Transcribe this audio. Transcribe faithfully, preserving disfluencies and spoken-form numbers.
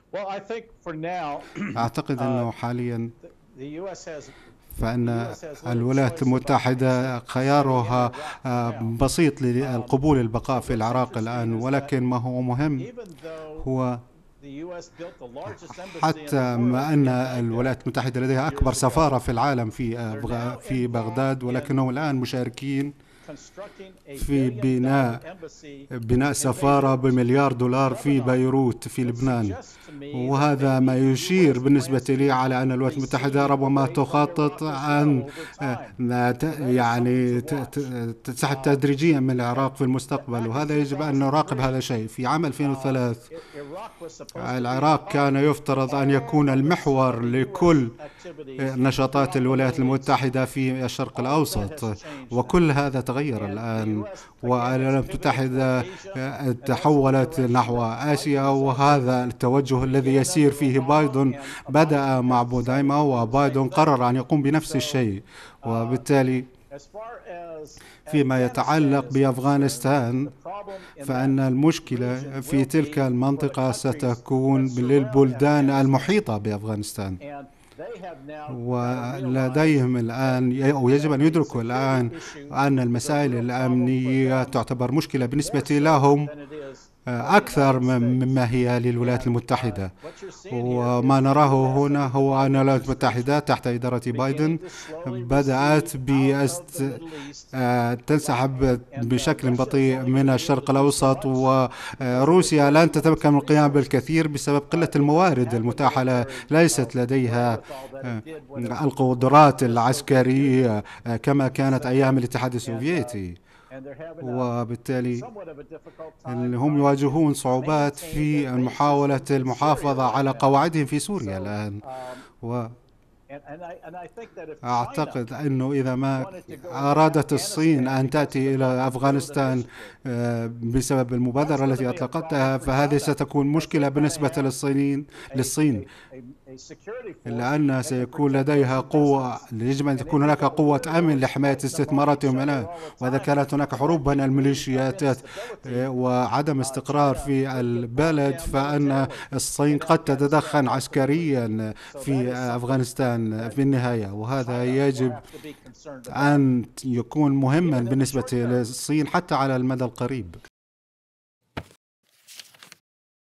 أعتقد أنه حاليا فإن الولايات المتحدة خيارها بسيط للقبول البقاء في العراق الآن، ولكن ما هو مهم هو حتى ما أن الولايات المتحدة لديها أكبر سفارة في العالم في في بغداد، ولكنهم الآن مشاركين في بناء بناء سفارة بمليار دولار في بيروت في لبنان. وهذا ما يشير بالنسبة لي على أن الولايات المتحدة ربما تخطط أن يعني تسحب تدريجيا من العراق في المستقبل، وهذا يجب أن نراقب هذا الشيء. في عام ألفين وثلاثة العراق كان يفترض أن يكون المحور لكل نشاطات الولايات المتحدة في الشرق الأوسط، وكل هذا تغير الآن، والولايات المتحدة تحولت نحو آسيا، وهذا التوجه الذي يسير فيه بايدن بدأ مع بودايما، وبايدن قرر أن يقوم بنفس الشيء. وبالتالي فيما يتعلق بأفغانستان فإن المشكلة في تلك المنطقة ستكون للبلدان المحيطة بأفغانستان، ولديهم الآن أو يجب أن يدركوا الآن أن المسائل الأمنية تعتبر مشكلة بالنسبة لهم أكثر مما هي للولايات المتحدة. وما نراه هنا هو أن الولايات المتحدة تحت إدارة بايدن بدأت تنسحب بشكل بطيء من الشرق الأوسط، وروسيا لن تتمكن من القيام بالكثير بسبب قلة الموارد المتاحة، ليست لديها القدرات العسكرية كما كانت أيام الاتحاد السوفيتي، وبالتالي هم يواجهون صعوبات في محاولة المحافظة على قواعدهم في سوريا الآن. وأعتقد أنه إذا ما أرادت الصين أن تأتي إلى أفغانستان بسبب المبادرة التي أطلقتها، فهذه ستكون مشكلة بالنسبة للصينيين للصين لأن سيكون لديها قوة، يجب أن تكون هناك قوة أمن لحماية استثماراتهم هنا. وإذا كانت هناك حروب بين الميليشيات وعدم استقرار في البلد، فإن الصين قد تتدخل عسكريا في أفغانستان في النهاية، وهذا يجب أن يكون مهما بالنسبة للصين حتى على المدى القريب.